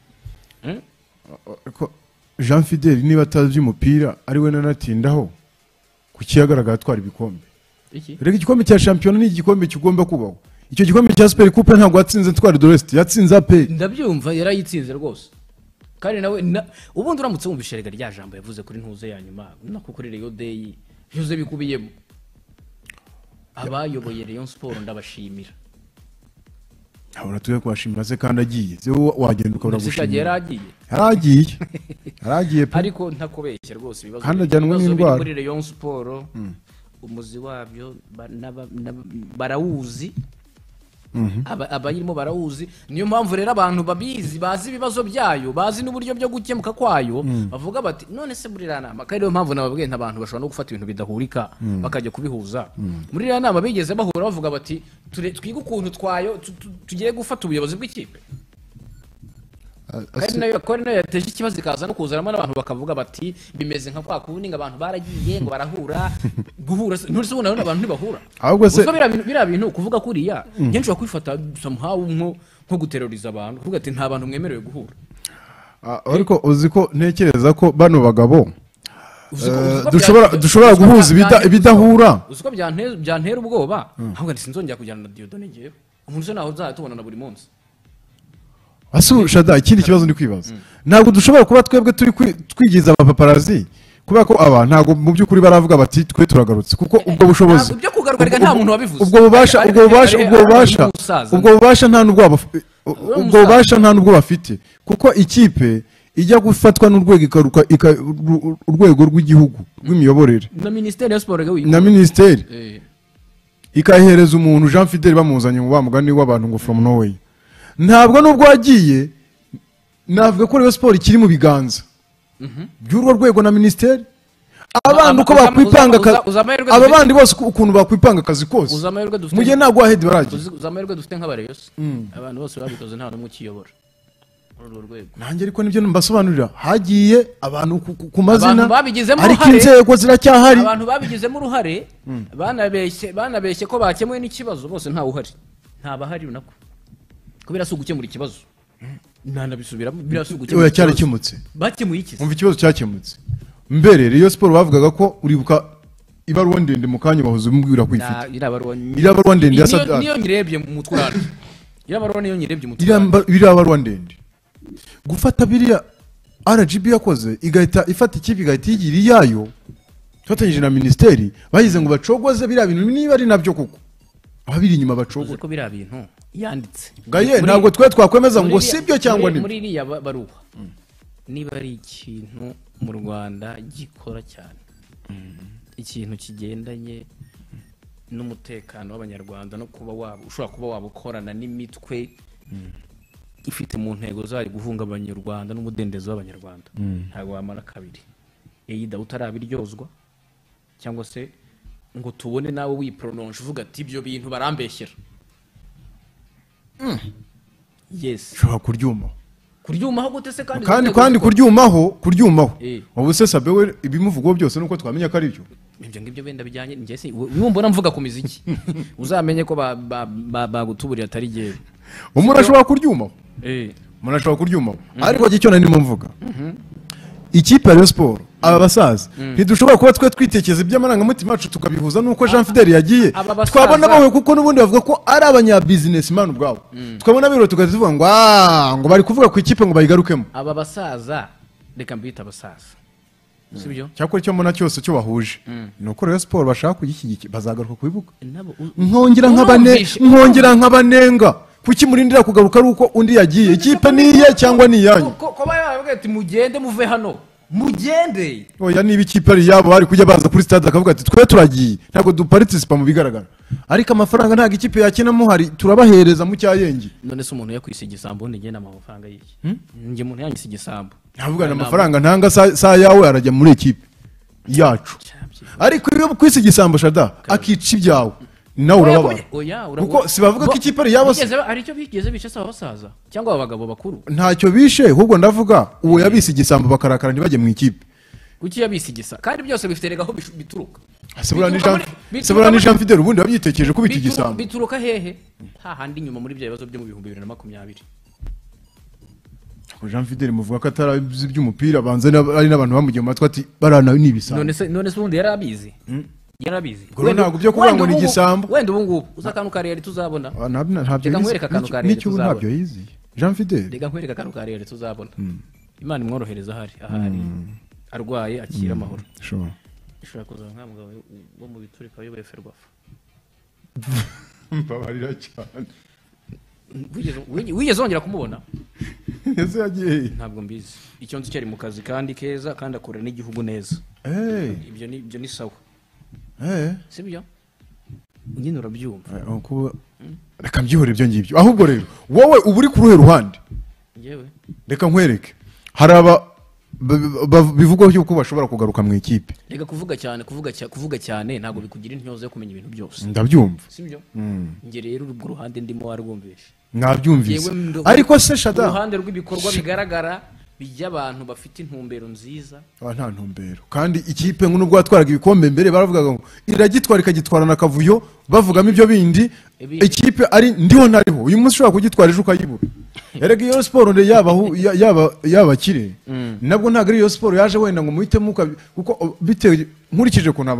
Jean Fidel niba atazi umupira ari we nanatindaho kukiyagaragara twari ibikombe rega igikombe cya champion ni igikombe kigomba kubaho icyo gikombe cya Super Coupe ntabwo yatsinze twari de l'Est yatsinze AP ndabyumva yarayitsinze rwose kandi nawe ubundi uramutse wumvishe rega rya jambo yavuze kuri ntuze ya nyuma nako kuri Rayon Day byuze bikubiyemo abayoboye Rayon Sports ndabashimira ahora tuye kubashimira se kandi agiye se wagenda ukabura gushimira yaragiye ariko ntakubeshye rwose ibibazo kandi ajyanwe n'indwara muri Rayon Sports umuzi wabyo barawuzi abayirimo barawuzi niyo mpamvu rero abantu babizi bazi ibibazo byayo bazi n'uburyo byo gukemuka kwayo bavuga bati none se muri ranama kandi niyo mpamvu nababwiye abantu bashobora no gufata ibintu bidahurika bakajya kubihuza muri ranama bigeze bahura bavuga bati twige ukuntu twayo tugiye gufata ubuyobozi bw'ikipe kandi nayo yateje ikibazo ikaza no kuzanamo n'abantu bakavuga bati bimeze nka kwa kundi ngo abantu baragiye ngo barahura guhura nturi se ubona abantu ntibahura ahubwo se biriya bintu kuvuga kuriya nkenshi wakwifata somehow nko guteroriza abantu kuvuga ati nta bantu mwemerewe guhura ariko uzi ko ntekereza ko bano bagabo dushobora guhuza ibidahura uzi ko byantera ubwoba ahubwo sinzongera kujyana na Dieudonné ngewe umuntu se naho uzatubona na buri munsi asu shada ikindi kibazo ndi kwibaza ntabwo dushobora kuba twebwe turi twigiza abapaparazi kubera ko aba ntabwo mu by'ukuri baravuga bati twe turagarutse kuko ubwo bushobozi ibyo kugaruka reka nta muntu wabivuze ubwo bubasha nta nubwo bafite kuko ikipe ijya gufatwa n'urwego ikaruka urwego rw'igihugu rw'imiyoborere na minisiteri ikayihereza umuntu Jean Fidel bamuzanye mu bamugani w'abantu ngo from Norway ntabwo nubwo wagiye navuga ko Rayon Sport ikiri mu biganza by'urwo rwego na minisiteri abantu uko bakwipanga aba bandi bose ukuntu bakwipanga akazi kose mu gihe ntabwo wahedi baragiye uzamerwe dufite nk'abareyos abantu bose babikoze nta n'umwe ukiyobora urwo rwego nanjye ariko nibyo mbasobanurira hagiye abantu ku mazina ariko inzego ziracyahari abantu babigizemo uruhare banabeshye ko bakemuye n'ikibazo bose ntawe uhari ntabahari nako kubera si ugukemura ikibazo ntanabisubiramo birasubira cyarakemutse bakemuye iki umva ikibazo cyakemutse mbere Rayon Sport bavugaga ko uribuka ibaruwa ndende mu kanya bahoze mubwira ko ifite irabaruwa ndende ya Sadat niyo nyirebye mu mutwaro irabaruwa niyo nyirebye mu mutwaro irabaruwa ndende gufata biriya RGB yakoze igahita ifata ikipe igahita yigira iyayo fatanyije na minisiteri bayize ngo bacogoze biriya bintu niba ari nabyo koko ababiri inyuma bacogoze ko biriya bintu yanditse gaye ntabwo twe twakwemeza ngo sibyo cyangwa ni muri iriya baruwa niba ari ikintu mu Rwanda gikora cyane ikintu kigendanye n'umutekano w'abanyarwanda no kuba ushobora kuba wabukorana n'imitwe ifite mu ntego zayo guhungabanya u Rwanda n'umudendezo w'abanyarwanda ntabwo wamara kabiri eyida utarabiryozwa cyangwa se ngo tubone nawe wipronounce uvuga ati ibyo bintu barambeshyera yes ushobora kuryumaho gute se kandi kuryumaho ubu se Sabe we ibimuvugwa byose nuko twamenya ko ari byo ibyo ngibyo benda bijyanye njye se wimbona mvuga ku miziki uzamenye ko bagutuburira atari giye umuntu ashobora kuryumaho ariko icyo narimo mvuga ikipe ya Rayon Sport aba basaza ntidushobora kuba twe twitekeza iby'amarangamutima yacu tukabihuza nuko Jean Fidel yagiye twabona bawe kuko n'ubundi bavuga ko ari abanyabusinessman ubwabo twabona biro tukazivuga ngo bari kuvuga ku ikipe ngo bayigarukemo aba basaza reka mbita abasaza sibyo cyakora icyo mbona cyose cyo bahuje nuko Rayon Sport bashaka kugishyigikira bazagaruka kubivuga nkongera nk'abanenga kuki murindira kugaruka ari uko undi yagiye ikipe niye cyangwa ni yanyu ko bayavuga ati mugende muve hano mugende oya niba ikipe ari yabo bari kujya baza kuri stade akavuga ati twe turagiye ntabwo duparticipa mu bigaragara ariko amafaranga ntabwo ikipe yakina muhari turabahereza mu cyayenge none se umuntu yakwisiga igisambo ntigena amafaranga y'iki nge umuntu yanyisiga igisambo ntavuga amafaranga ntanga saa yawe arajya muri ikipe yacu ariko iyo kwisiga igisambo shada akica ibyawe nawe urababara kuko si bavuga ko ikipe ari yabo ari cyo bigeze bice saba basaza cyangwa abagabo bakuru ntacyo bishe ahubwo ndavuga uwo yabise igisambo bakarakara ntibajye mu ikipe kuki yabise igisa kandi byose bifite rega aho bituruka sebura ni Jean Fidel ubundi wabyitekereje ko bita igisambo bituruka hehe hahandi nyuma muri bya bibazo byo mu 2020 Jean Fidel muvuga ko atarabizi by'umupira banze ari n'abantu bamugiye mu matwi ati barana n'ibisambo none se ubundi yarabizi yarabizi ntabwo byo kuvuga ngo ni igisambo wenda ubu ngubu uzakanu karere tuzabona reka nkwereka akantu karere n'icyo ntabyo yiziye Jean Fidel reka nkwereka akantu karere tuzabona Imana imworohereza ahari arwaye akira amahoro ishobora kuzana nka mugabo wo mu biturika wayoboye Ferwafa mbabarira cyane wigeze wongera kumubona ese yagiye ntabwo mbizi icyo nzi cyari mu kazi kandi keza kandi akora n'igihugu neza ibyo ni sawa sibyo nyine urabyumva reka mbyihore ibyo ngibyo ahubwo rero wowe uba uri ku ruhe ruhande reka nkwereke hari bivugwaho yuko bashobora kugaruka mu ikipe reka kuvuga cyane ntabwo bikugira intyozo yo kumenya ibintu byose ndabyumva sibyo nge rero urwo ruhande ndimo warwumvisha mwabyumvise ariko se shada uruhande rw'ibikorwa bigaragara by'abantu bafite intumbero nziza nta ntumbero kandi ikipe nubwo watwaraga ibikombe mbere baravugaga ngo iragitwara ikagitwara na kavuyo bavugamo ibyo bindi ikipe ari ndiho ntariho uyu munsi ushobora kugitwara ejo ukayibura erega iyo siporo yaba kire nabwo ntabwo ari iyo siporo yaje wenda ngo muhitemo kuko bitewe nkurikije ukuntu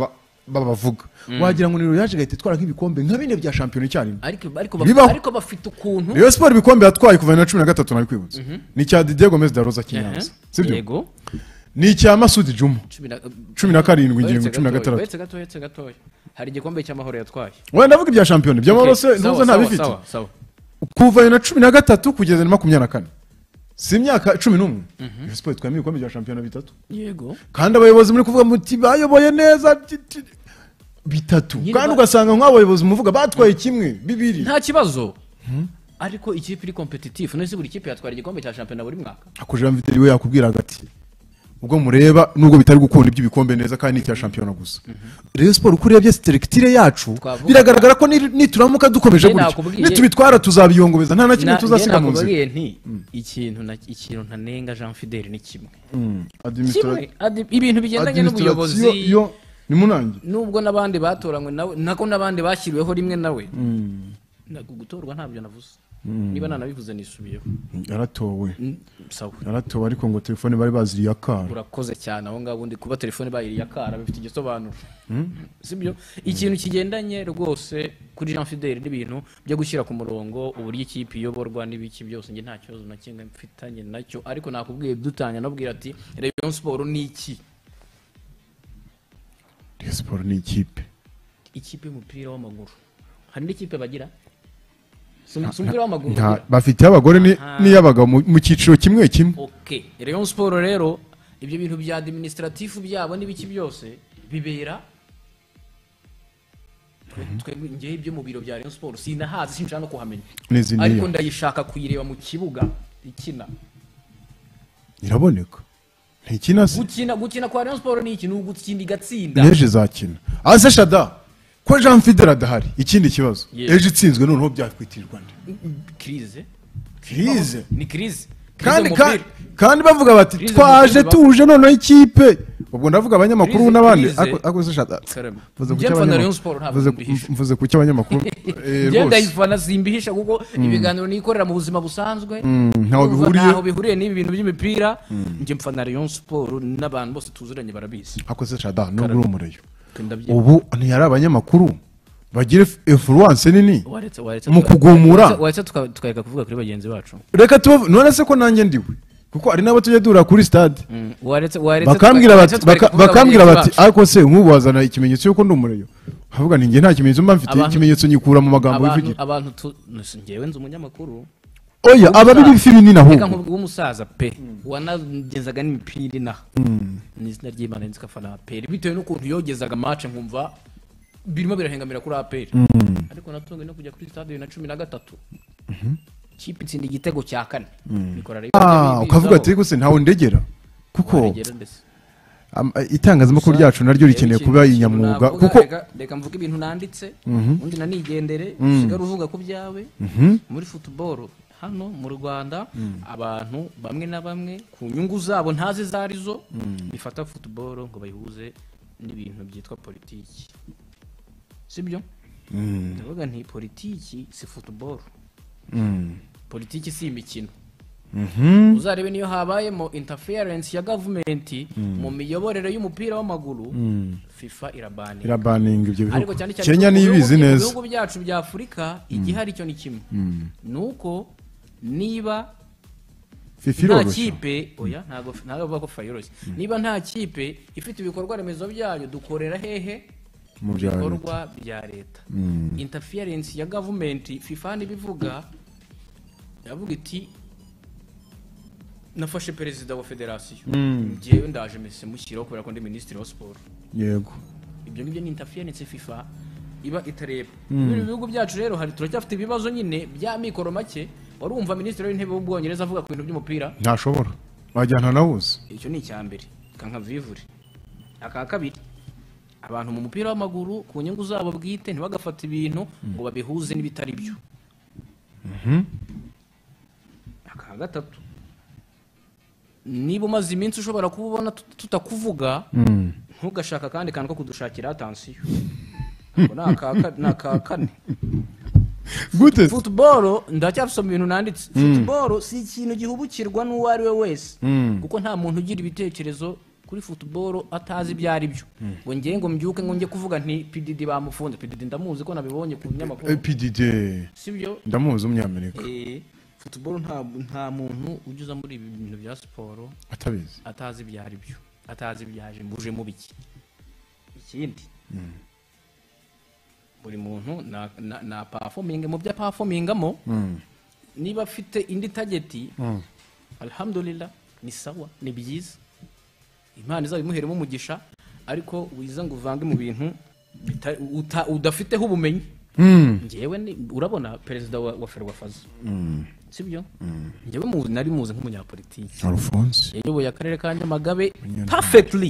babavuga wagira ngo ni yaje gahita itwara nk'ibikombe nka bine bya shampiyona icyarimwe ariko bafite ukuntu Rayon Sport ibikombe yatwaye kuva na 13 nari kwibutsa ni cya Didier Gomez da Rosa Kinyanza sibyo yego ni icya Masudi Juma 17 ngingo 16 uretse gatoya hari igikombe cy'amahoro yatwaye wenda ndavuga ibya shampiyona by'amahoro se ntuza ntabifite kuva na 13 kugeza na 24 si imyaka 11 Rayon Sport twamye ibikombe bya shampiyona bitatu yego kandi abayobozi muri kuvuga muti bayoboye neza bitatu kandi ugasanga nk'abayobozi muvuga batwaye kimwe bibiri nta kibazo ariko ikipe iri competitive nese buri kipe yatwara igikombe cya shampiyona buri mwaka akuje Mviteri we yakubwira ati ubwo mureba nubwo bitari gukunda iby'ibikombe neza kandi n'icya shampiyona gusa Rayon Sport uko urebye selectire yacu biragaragara ko nituramuka dukomeje gutya nitubitwara tuzabiyongobeza nta na kimwe tuzasiga mu nzira ikintu ntanenga Jean Fidèle ni kimwe ibintu bigendanye n'ubuyobozi ni munange nubwo nabandi batoranywe nawe nako nabandi bashyiriweho rimwe nawe gutorwa ntabyo navuze niba nanabivuze nisubiyeho yaratowe ariko ngo telefone bari baziriye akara urakoze cyane aho ngaho undi kuba telefone bayiriye akara bifite igisobanuro sibyo ikintu kigendanye rwose kuri Jean Fidèle n'ibintu byo gushyira ku murongo uburyo ikipe iyoborwa n'ibiki byose nge nta kibazo na kimwe mfitanye nacyo ariko nakubwiye dutanya nabwira ati Rayon Sport ni iki Rayon Sport ni ikipe y'umupira w'amaguru hari n'ikipe bagira umupira w'amaguru bafite abagore n'iy'abagabo mu cyiciro kimwe okay Rayon Sport rero ibyo bintu bya administratif byabo n'ibiki byose bibera twebwe ngiye ibyo mu biro bya Rayon Sport sinahazi sinshaka no kuhamenya ariko ndayishaka kuyireba mu kibuga ikina iraboneka ntikina se gukina kwa Rayon Sport ni iki n'ugutsinda igatsinda neje zakina ase shada ko Jean Fidèle adahari ikindi kibazo eje itsinzwe noneho byakwitirwa crise ni crise kandi bavuga bati twaje tuje noneho ikipe ubwo ndavuga abanyamakuru n'abandi akoze shada mvuze ku cy'abanyamakuru genda ifana simbihisha kuko ibiganiro nikorera mu buzima busanzwe ntaho bihuriye n'ibi bintu by'imipira nje mfana Rayon Sport n'abantu bose tuzuranye barabizi akoze shada n'ubwo umureyo ubu ntiyari abanyamakuru bagira influence nini mu kugumura wacha tukareka kuvuga kuri bagenzi bacu reka none se ko nanjye ndiwe kuko ari nabo tujya dura kuri stade bakambwira bati ariko se nk'ubu wazana ikimenyetso yuko ndi umureyo havuga ninjye nta kimenyetso mba mfite ikimenyetso nyikura mu magambo yivugira abantu ngewe nzi umunyamakuru oya ababiri filimi naho reka nk'umusaza pe wanagezaga n'imipira inaha n'izina ry'Imana nzikafana APR bitewe n'ukuntu yogezaga match nkumva birimo birahengamira kuri APR ariko natunga no kujya kuri stade na 13 kipe itsinda igitego cya 4 bikora rero ukavuga ati guse ntawo ndegera kuko itangazamakuru ryacu naryo rikeneye kuba inyamwuga kuko reka mvuga ibintu nanditse undi nanigendere sigara uvuga ku byawe muri football hano mu Rwanda abantu bamwe na bamwe ku nyungu zabo ntazi zarizo bifata football ngo bayihuze n'ibintu byitwa politiki sibyo ndavuga nti politiki si football politiki si imikino uzarebe niyo habayemo interference ya government mu miyoborere y'umupira w'amaguru FIFA irabaninga ibyo bihugu Kenya nibizi neza ibihugu byacu bya Afrika igihari cyo ni kimwe nuko niba nta kipe oya ntago bavuga ko fayoroshye niba nta kipe ifite ibikorwa remezo byayo dukorera hehe mu bikorwa bya leta interference ya government FIFA nibivuga yavuga iti nafashe perezida wa federation ngewe ndaje mese mushyiraho kubera ko ndi ministre wa sport yego ibyo ngibyo ni interference FIFA iba itareba muri bihugu byacu rero hari turacyafite ibibazo nyine bya mikoro make warumva ministre w'intebe w'Ubwongereza avuga ku bintu by'umupira ntashobora wajyana nawuze icyo ni icyambere kanka vivure aka kabiri abantu mu mupira w'amaguru ku nyungu zabo bwite ntibagafata ibintu ngo babihuze n'ibitari byo aka gatatu niba umaze iminsi ushobora kubona tutakuvuga ntugashaka kandi kandi ko kudushakira attention naka kane gute football ndacyafisoma ibintu nanditse football si ikintu gihubukirwa n'uwo ari we wese kuko nta muntu ugira ibitekerezo kuri football atazi ibyo ari byo ngo ngiye ngo mbyuke ngo njye kuvuga nti PDD bamufunze. PDD ndamuzi ko nabibonye ku binyamakuru. PDD sibyo ndamuzi umunyamerika. Football nta muntu ujuza muri ibi bintu bya siporo atazi ibyo ari byo, atazi ibyaje mbuje mu biki. Ikindi buri muntu na performing mu bya performingamo niba afite indi target alhamdulillah ni sawa, ni byiza, Imana izabimuheremo umugisha, ariko wiza ngo uvange mu bintu udafiteho ubumenyi. Ngewe urabona perezida wa Ferwafazo sibyo, ngewe nari muzi nk'umunyapolitiki Alphonse yayoboye akarere ka Nyamagabe perfectly,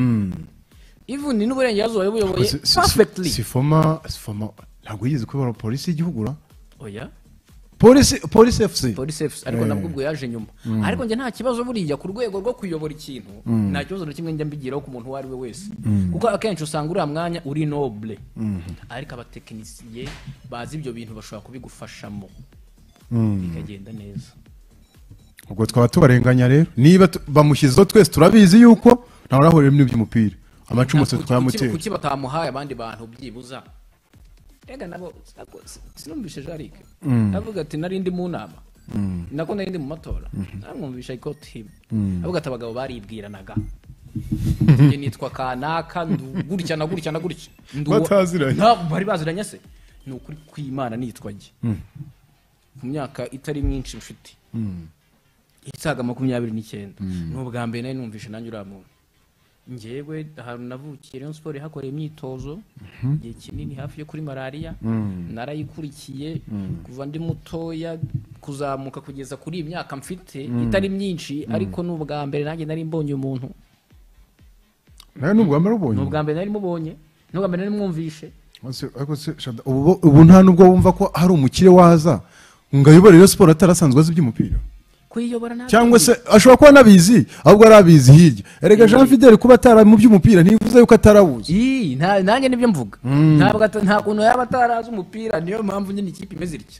even n'uburengerazuba yayoboye perfectly. Sifoma ntabwo yize kubera polisi y'igihugu ra oya polisi FC ariko nabwo ubwo yaje nyuma. Ariko nge nta kibazo buriya ku rwego rwo kuyobora ikintu, nta kibazo na kimwe njya mbigiraho ku muntu uwo ari we wese, kuko akenshi usanga uriya mwanya uri noble, ariko abatekinisiye bazi ibyo bintu bashobora kubigufashamo bikagenda neza. ubwo twaba tubarenganya rero niba bamushyizeho, twese turabizi yuko ntawe urahurira n'ibyo by'umupira, amacumu se twayamutera. Kuki batamuhaye abandi bantu byibuza? Ega nabo sinumvishe Jarike avuga ati nari ndi mu nama nako nari ndi mu matora, namwumvisha ikoti avuga ati abagabo baribwiranaga nge nitwa kanaka gutya na gutya na gutya bataziranye, bari baziranye se? Ni ukuri kw'Imana nitwa nge mu myaka itari myinshi mfite isaga 29 n'ubwa mbere nari numvishe nanjye uriya muntu. Ngewe ahantu navukiye Rayon Sport hakoreye imyitozo igihe kinini hafi yo kuri malaria, narayikurikiye kuva ndi mutoya kuzamuka kugeza kuri iyi myaka mfite itari myinshi, ariko n'ubwa mbere nanjye nari mbonye umuntu. nawe n'ubwa mbere ubonye? N'ubwa mbere nari mubonye, n'ubwa mbere nari mwumvishe. ubu nta nubwo wumva ko hari umukire waza ngo ayobore Rayon Sport atarasanzwe azi iby'umupira? Cyangwa se ashobora kuba nabizi ahubwo arabizi hirya. Erega Jean Fidel kuba atara mu by'umupira ntivuze yuko atarawuzi. Nanjye nibyo mvuga, nta kuntu yaba atarazi umupira, niyo mpamvu nyine ikipe imeze itya.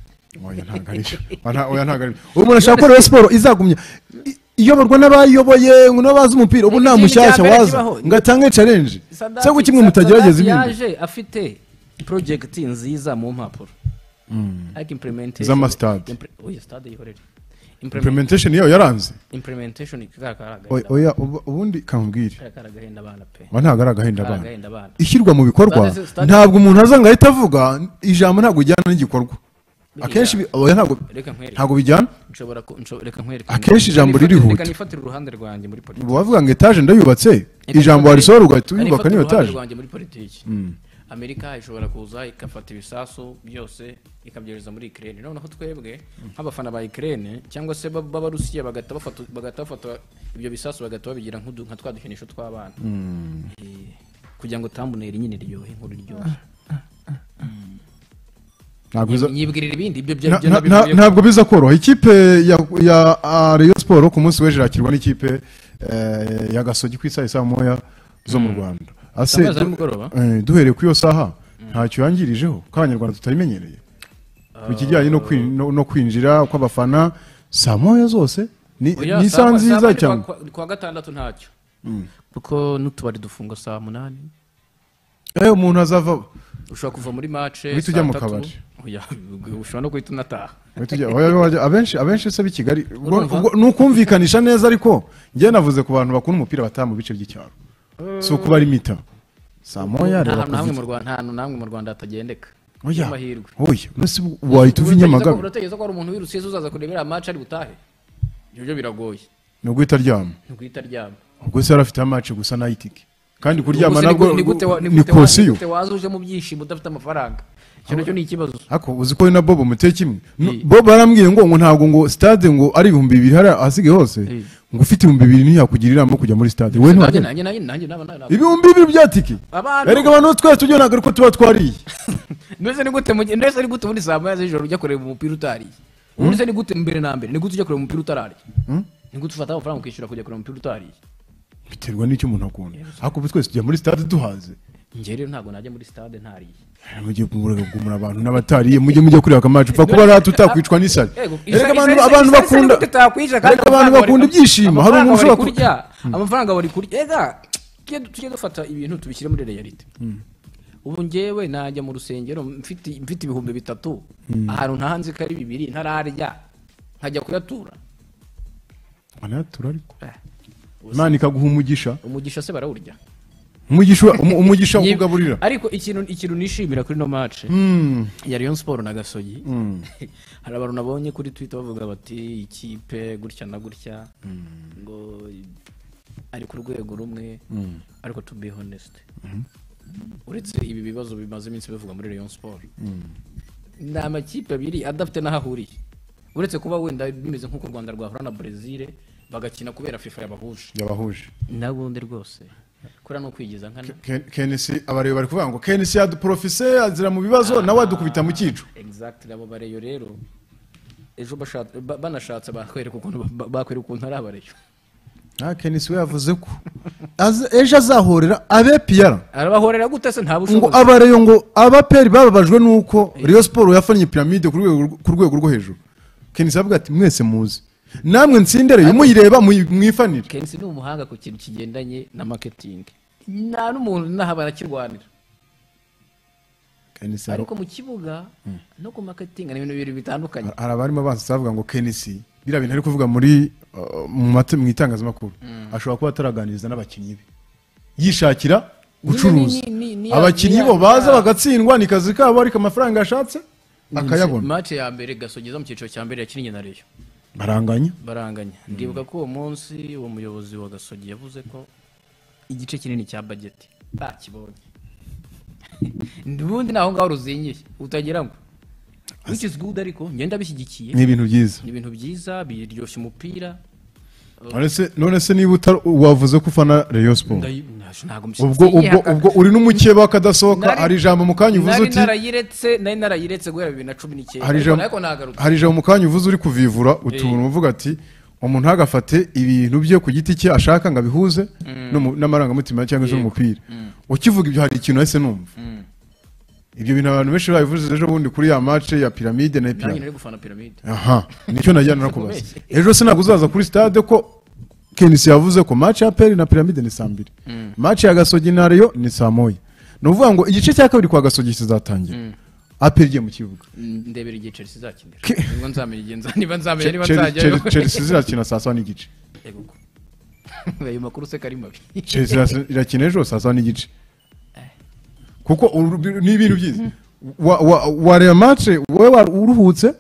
Oya ntagarije umuntu ashaka ko Rayon Sport izagumya iyoborwa n'abayoboye n'abazi umupira. Ubu nta mushyashya waza ngo atange challenge cyangwa kimwe mutagerageza ibindi. Yaje afite project nziza mu mpapuro, like implementation z'amastade. Oya stade yikorera implementation yayo yaranze. Implementation oya ubundi kambwire karagahenda abana pe ntagaragahenda abana ishyirwa mu bikorwa. Ntabwo umuntu azanga ahita avuga ijambo, ntabwo ujyana n'igikorwa akenshi. Oya ntabwo bijyana. Akenshi ijambo ririhuta. Reka nifatire uruhande rwanjye muri politiki. Wavuga ngo etaje ndayubatse, ijambo warisohora ugahita uyubaka niyo etaje. Rwanjye muri politiki Amerika ishobora kuza ikafata ibisasu byose ikabyohereza muri Ukraine, noneho twebwe nk'abafana ba Ukraine cyangwa se b'Abarusiya bagata bafata ibyo bisasu bagata babigira nka twadukinisho tw'abana kugira ngo tambunere nyine ryohe inkuru ryohe. Nyibwirira ibindi ibyo ntabwo biza koroha. Ikipe ya Rayon Sport ku munsi w'ejo irakirwa n'ikipe ya Gasogi ku isaha moya zo mu Rwanda. Ase duhereye ku yo saha ntacyo yangirijeho ko abanyarwanda tutarimenyereye ku kijyanye no kwinjira kw'abafana saa moya zose ni saa nziza cyane. Kwa gatandatu ntacyo kuko n'utubari dufunga saa 8. Umuntu azava ushobora kuva muri match tujya mu kabari. Ushobora no guhita unataha. Abenshi se b'i Kigali nukumvikanisha neza, ariko njye navuze ku bantu bakunda umupira bataha mu bice by'icyaro, so kuba ari mita saa moya rero namwe mu Rwanda atagendeka. Oya nese wahita uva Nyamagabe. Urategeza ko ari umuntu w'Irusizi uzaza kurebera match ari butahe? Ibyo biragoye. No guhita aryama. Ubwo se arafite match gusa nayitike. Kandi kuryama nabwo ni kosiyo. Wazuje mu byishimo udafite amafaranga. Cyo ni ikibazo. Ako uzi ko na Bobo muteye kimwe. Bobo arambwiye ngo ntago ngo stade ngo ari 2,000 hari asige hose. Ngo ufite 2,000 ntiyakugiriramo kujya muri stade. We nanjye 2,000 byatiki. Erega abantu twese tujye ntago ko tuba twariye. Ndetse ni gute muri saa moya z'ijoro ujya kureba umupira utariye? Ndetse ni gute mbere na mbere ni gute ujya kureba umupira utarariye? Ni gute ufata amafaranga ukishyura kujya kureba umupira utariye? Biterwa n'icyo umuntu akunda. Ariko twese tujya muri stade duhaze. njye rero ntabwo najya muri stade ntariye. mujye kumura abantu n'abatariye mujye kureba akamacu upfa kuba rero tutakwicwa n'isari. Erega abantu bakunda abantu bakunda ibyishimo, hari umuntu ushobora kurya amafaranga bari kurya. Ega tujye dufata ibintu tubishyire muri reality. Ubu njyewe najya mu rusengero mfite ibihumbi 3 ahantu ntahanze kari 2 ntararya nkajya kuyatura. Anatura ariko Imana ikaguha umugisha se barawurya. umugisha ukugaburira. Ariko ikintu nishimira kuri no match ya Rayon Sport na Gasogi, hari abantu nabonye kuri Twitter bavuga bati ikipe gutya na gutya ngo ari ku rwego rumwe, ariko to be honest uretse ibi bibazo bimaze iminsi bivuga muri Rayon Sport, ni amakipe abiri adafite n'ahahuriye, uretse kuba wenda bimeze nk'uko u Rwanda rwahura na Brazil bagakina kubera FIFA yabahuje nabundi rwose kura no kwigiza nkana. Kenisi abareba bari kuvuga ngo Kenisi yaduprofise azira mu bibazo nawe adukubita mu kicu. Exactly, abo bareyo rero ejo banashatse bakwereka ukuntu ari abareyo. Kenisi we yavuze ko ejo azahorera APR. Arabahorera gute se nta bushobozi? Ngo abareyo ngo abaperi bababajwe nuko Rayon Sport yafanye pyramide ku rwego rwo hejuru. Kenisi avuga ati mwese muzi namwe nsindere muyireba mwifanira. Kenisi ni umuhanga ku kintu kigendanye na marketing, nta n'umuntu naha barakirwanira. Ariko mu kibuga no ku marketing ni ibintu bibiri bitandukanye. Arabarimo abanza bavuga ngo Kenisi bira bintu ari kuvuga muri mu itangazamakuru ashobora kuba ataraganiriza n'abakinnyi be yishakira gucuruza. Abakinnyi bo baza bagatsindwa ni kazi kabo, ariko amafaranga yashatse akayabona. Match ya mbere Gasogi mu cyiciro cya mbere yakinnye na Rayon baranganya. Ndibuka ko uwo munsi uwo muyobozi wa Gasogi yavuze ko igice kinini cya budget bakibonye. Ndubundi naho ngaho ruzinyiye utagira ngo which is good, ariko ngenda bishyigikiye. Ni ibintu byiza biryoshye umupira. None se niba wavuze ko ufana Rayon Sport ubwo uri n'umukeba kadasohoka, hari ijambo mu kanya uvuze uti nari narayiretse guhera 2019 hari ijambo mu kanya uvuze uri kuvivura utuntu uvuga ati umuntu ntagafate ibintu bye ku giti cye ashaka ngo abihuze n'amarangamutima cyangwa se n'umupira. Ukivuga ibyo hari ikintu ese numva ibyo bintu abantu benshi babivuze ejo bundi kuri ya match ya Pyramide na APR. Nari gufana Pyramide. Nicyo najyana nakubaza ejo se naguzaza kuri stade ko Kenisi yavuze ko match ya APR na Pyramide ni saa 2, match ya Gasogi na Rayon ni saa 1. Nuvuga ngo igice cya kabiri kwa Gasogi kizatangira APR igiye mu kibuga. Ndebera igihe Chelsea izakinira ngo nzamenya niba nzajyayo. Chelsea izakina saa 7 n'igice. Yego ayo makuru se kari mabi. Chelsea irakina ejo saa 7 n'igice kuko ni ibintu byiza. Wareba match wowe uruhutse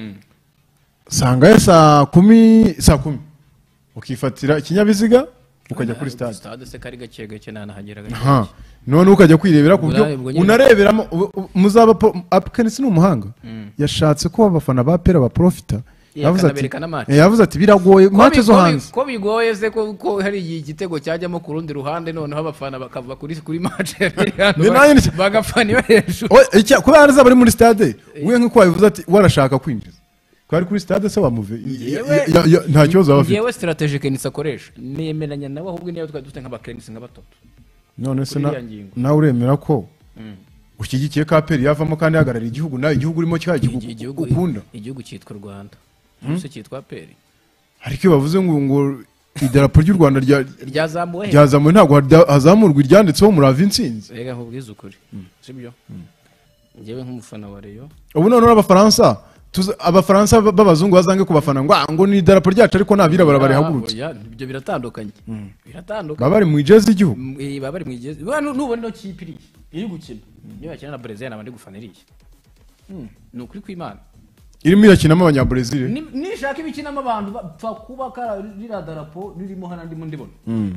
sanga saa 10 ukifatira ikinyabiziga ukajya kuri stade se kari gake nanahagera none ukajya kwirebera ku byo unareberamo muzaba. Kenisi ni umuhanga yashatse ko abafana ba pera ba profita. Yavuze ati biragoye match zo hanze ko bigoye se ko hari igitego cyajyamo ku rundi ruhande, noneho abafana bakava kuri match bagafana hejuru kuba ariza bari muri stade. We nk'uko wabivuze ati warashaka kwinjiza kwari kuri stade se wamuve nta kibazo bafite. Yewe strategic Kenisi akoresha nemeranya nawe, ahubwo niyo twari dufite nk'abakenisi nk'abatatu. None se nawe uremera ko ushyigikiye ko APR yavamo kandi hagarara igihugu nawe igihugu urimo ukunda? Igihugu cyitwa u Rwanda se cyitwa APR, ariko iyo bavuze ngo idarapo ry'u Rwanda ryazamuwe ntabwo hazamurwa iryanditseho murava intsinzi. Rega nkubwiza ukuri sibyo. Njyewe nk'umufana wa Rayon ubu none abafaransa b'abazungu bazange kubafana ngo ni idarapo ryacu ariko nabirabara bari hagurutse. Ibyo biratandukanye. Baba bari mu ijezi igihugu. Baba bari mu ijezi. Nubona no kipe iri gukina niyo yakina na Brazil nabandi gufana iriye. Ni ukuri kw'Imana irimo irakinamo abanyabrazil. Nishaka ibikinamo abantu bapfa kubaka rira darapo ririmo hana ndimo ndibona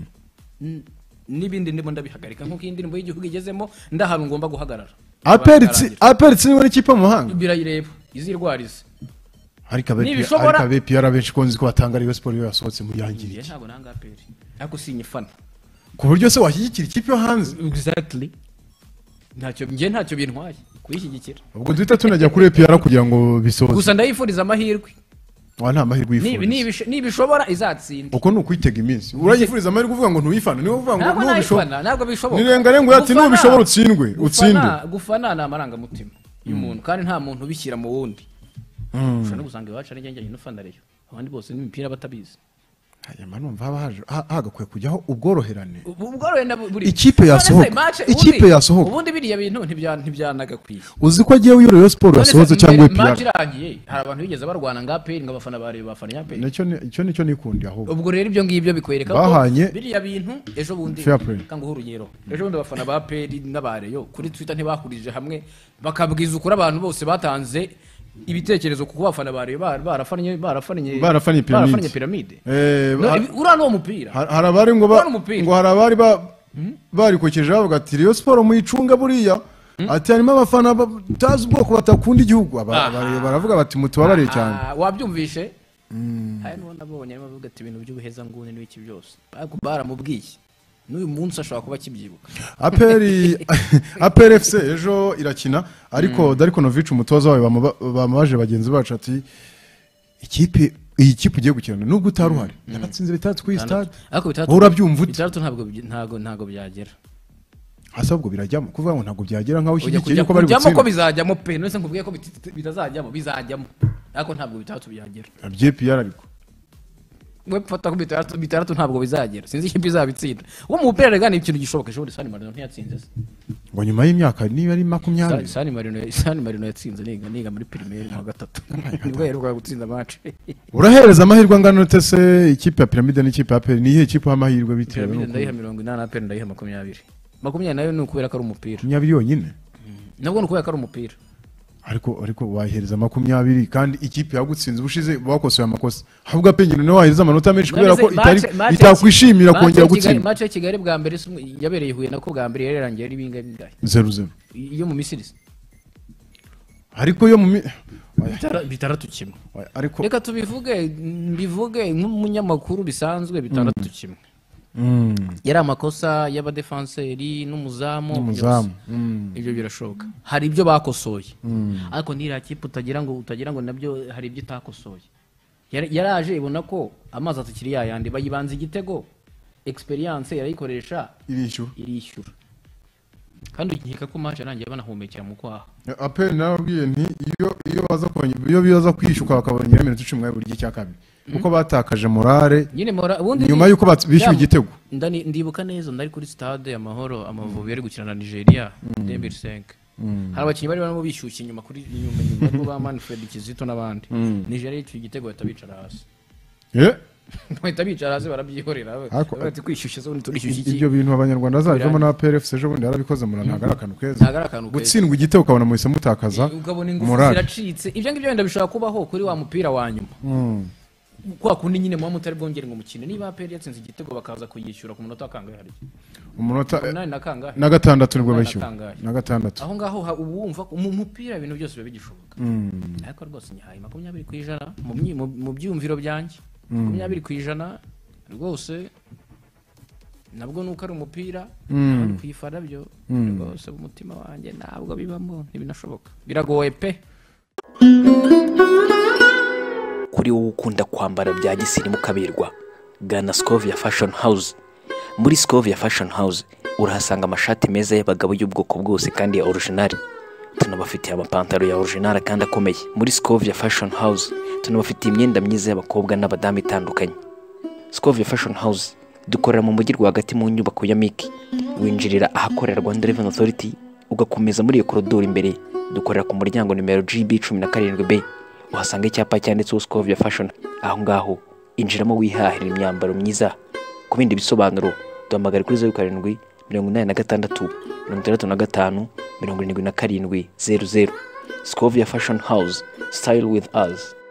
n'ibindi ndimo ndabihagarika nk'uko indirimbo y'igihugu igezemo ndahantu ngomba guhagarara. APR ni wari kipe mu mahanga birayireba izirwarize. Ariko APR benshi konzi ko batanga Rayon Sport yasohotse mu yangiriye. Ntabwo nanga APR ariko sinyifana ku buryo se washyigikira ikipe yo hanze. Exactly, ntacyo bintwaye kuyishyigikira. Ubwo duhita tunajya kuri APR kugira ngo bisohoze. Gusa ndayifuriza amahirwe nta mahirwe yifuriza nibishobora izatsinda uko nukwitega iminsi urayifuriza amahirwe uvuga ngo ntuyifana niwe uvuga ngo nubishobora ntabwo bishoboka nirengarengo ati nubishobora utsindwe gufana ni amarangamutima y'umuntu kandi nta muntu ubishyira mu wundi ushobora no gusanga iwacu ari njye n'ufana reyo abandi bose n'imipira batabizi hanyuma numva hagakwiye kujyaho ubworoherane ikipe yasohoka ubundi biriya bintu ntibyanagakwiye uzi ko agiye Rayon Sport yasohotse cyangwa EPR match irangiye hari abantu bigeze barwana nga APR ngo abafana bareba bafana ya APR nicyo nikundi ahubwo ubwo rero ibyo ngibyo bikwereka ko biriya bintu ejo bundi kanga urugero ejo bundi abafana ba APR n'abareyo kuri Twitter ntibahurije hamwe bakabwiza ukuri abantu bose batanze ibitekerezo kuko bafana barafanye piramide ura no mupira harabari ngo harabari barikokeje bavuga ati Rayon Sport muyicunga buriya ati harimo abafana batazi ubwoko batakunda igihugu baravuga bati mutubabariye cyane wabyumvishe hari no nabonye bavuga ati ibintu by'ubuheza ngune n'iki byose baramubwiye n'uyu munsi ashobora kuba kibyibuka APR FC ejo irakina ariko Darikonovic umutoza wayo bamabaje bagenzi bacu ati iyi kipe ugiye gukina nubwo utaruhari yabatsinze bitatu kuri stade urabyumva ntago byagera hasa ubwo birajyamo kuvuga ngo ntago byagera nkaho ushyigikiye ko bari gutsinda ko bizajyamo pe nose nkubwiye ko bitazajyamo bizajyamo ariko ntabwo bitatu byagera byepr ariko fata ko bitandatu ntabwo bizagera sinzi ikipe izabitsinda uwo mu mupira regana ikintu gishoboka ejo Sani Marino ntiyatsinze ngo nyuma y'imyaka niba ari 20 Sani Marino yatsinze niga muri primaire mu gatatu nibwo yaheruka gutsinda match urahereza amahirwe angana tese ikipe ya Pyramide n'ikipe ya APR nihe ikipe y'amahirwe bitewe no ndayiha 80 APR ndayiha 20 nayo ni ukubera ko ari umupira 20 yonyine nabwo ni ukubera ko ari umupira ariko wahereza 20 kandi ikipe yagutsinze ubushize bakosoye amakosa ahubwo apenyine no wahereza amanota menshi kubera ko itakwishimira kongera gutsinda match ya Kigali bwa mbere yabereye Huye nako bwa mbere yarangiye ari bingahe 0-0 iyo mu Misiri ariko yo mu bitandatu kimwe reka mbivuge nk'umunyamakuru bisanzwe bitandatu kimwe yari amakosa y'abadefenseri n'umuzamu ibyo birashoboka hari ibyo bakosoye ariko nira kipe utagira ngo nabyo hari ibyo itakosoye yaraje ibona ko amazi atakiri yayandi bayibanza igitego experience yarayikoresha irishyura kandi nkeka ko match arangiye banahumekera mu kwaha APR nabwiye nti iyo biza kwishyuka bakabonye iminota 10 buri gice cyakabiri uko batakaje morale nyuma yuko bishyuye igitego ndibuka neza ndari kuri stade Amahoro Amavubi yari gukina na Nigeria 2005 hari abakinnyi bari barimo bishyushye inyuma nyuma ba Manfred Kizito n'abandi Nigeria yitwa igitego batabicara hasi bahita bicara hasi barabyihorera bati kwishyushya zo turishyushye ibyo bintu abanyarwanda azajemo na APR FC ejo bundi yarabikoze mu ntagara akantu keza gutsindwa igitego ukabona mu isemu mutakaza ukabona ingufu ziracitse ibyo ngibyo wenda bishobora kubaho kuri wa mupira wa nyuma kwa kundi nyine mu mutari bwongere ngo mukine niba APR yatsinze igitego bakaza kuyishyura ku munota kangahe hari umunota na gatandatu nibwo bashyura na gatandatu aho ngaho ubumva mu mupira ibintu byose biba bigishoboka ariko rwose nyahaye 20% mu byumviro byanjye 20% rwose nabwo nuko ari umupira kwifara byo rwose umutima wanjye ntabwo bibamo ntibinashoboka biragoye pe kuri wowe ukunda kwambara bya gisirimu kaberwa gana Scovia Fashion House. Muri Scovia Fashion House urahasanga amashati meza y'abagabo y'ubwoko bwose kandi ya original. Tunabafitiye amapantaro ya original kandi akomeye. Muri Scovia Fashion House tunabafitiye imyenda myiza y'abakobwa n'abadamu itandukanye. Scovia Fashion House dukorera mu mujyi rwagati mu nyubako ya Miki. Winjirira ahakorera Rwanda Revenue Authority ugakomeza muri iyo koridoro imbere. Dukorera ku muryango nimero GB 17B. Uhasanga icyapa cyanditseho Scovia Fashion. Aho ngaho injiramo wihahira imyambaro myiza. Ku bindi bisobanuro duhamagara kuri 07 86 65 77 00. Scovia Fashion House, style with us.